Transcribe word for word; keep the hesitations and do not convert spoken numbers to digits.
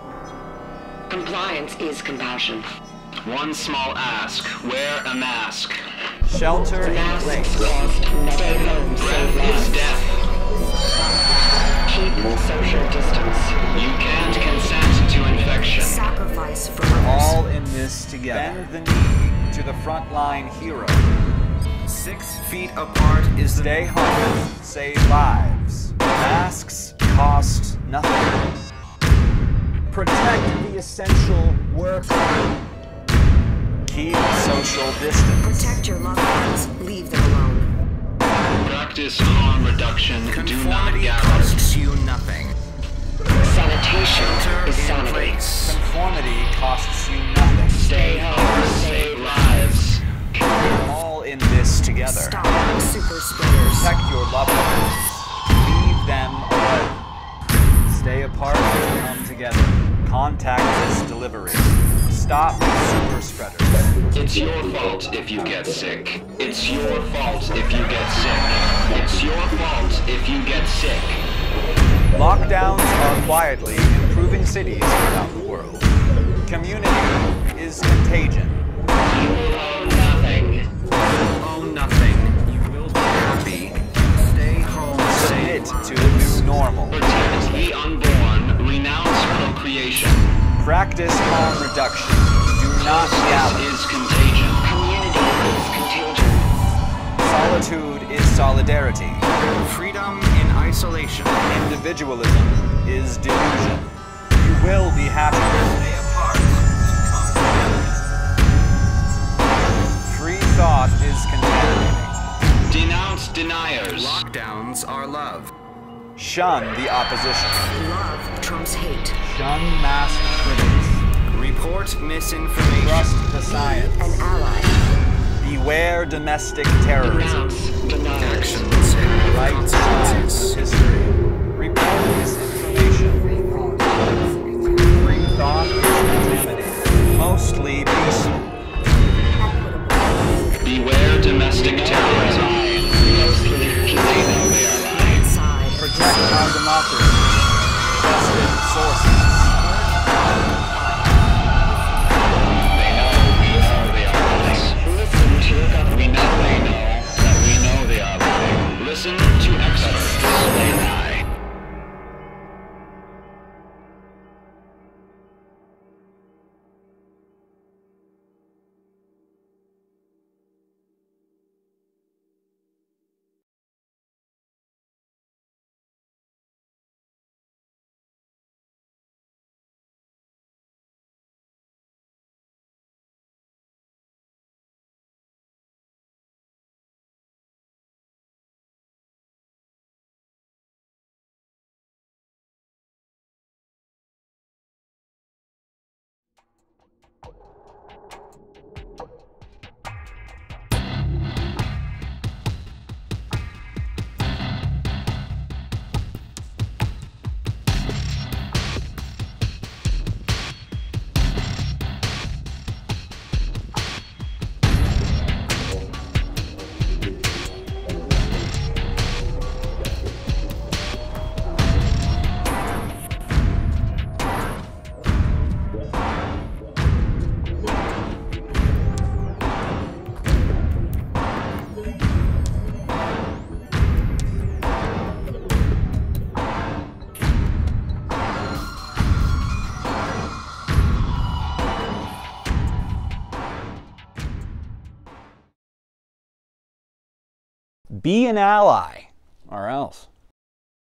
Compliance is compassion. One small ask, wear a mask. Shelter in place. Stay home, save Breath is lives. death. Keep social distance. You can't consent to infection. Sacrifice for We're others. all in this together. Bend the knee to the frontline hero. Six feet apart is the... Stay home, save lives. Masks cost nothing. Protect the essential worker. Keep social distance. Protect your loved ones. Leave them alone. Practice harm reduction. Do not Conformity gather. costs you nothing. Sanitation Shelter is in sanity. place. Conformity costs you nothing. Stay home, save lives. We're all in this together. Stop super spreaders. Protect your loved ones. Leave them alone. Stay apart and come together. Contactless delivery. Stop super spreaders. It's your fault if you get sick. It's your fault if you get sick. It's your fault if you get sick. Lockdowns are quietly improving cities around the world. Community is contagion. You will own nothing. You own nothing. You will be happy. Stay home. Submit save to the lives. new normal. Protect the unborn. Renounce procreation. Practice harm reduction. Do not gather. This is contagion. Community is contagion. Solitude is solidarity. Freedom in isolation. Individualism is delusion. You will be happy. Stay apart. Come together. Free thought is contaminating. Denounce deniers. Lockdowns are love. Shun the opposition. Love trumps hate. Shun mass critics. Report misinformation. Trust the science. An ally. Beware domestic terrorism. Denounce deniers. Actions and Right consequences. sides of history. Report misinformation. Free thought is contaminated. Mostly peaceful. Beware domestic terrorism. Mostly peaceful. Right side. Protect our democracy. Trusted sources. They know we know they are lying. Listen to your government. We know they know that we know they are lying. Listen to experts. They lie. Be an ally, or else.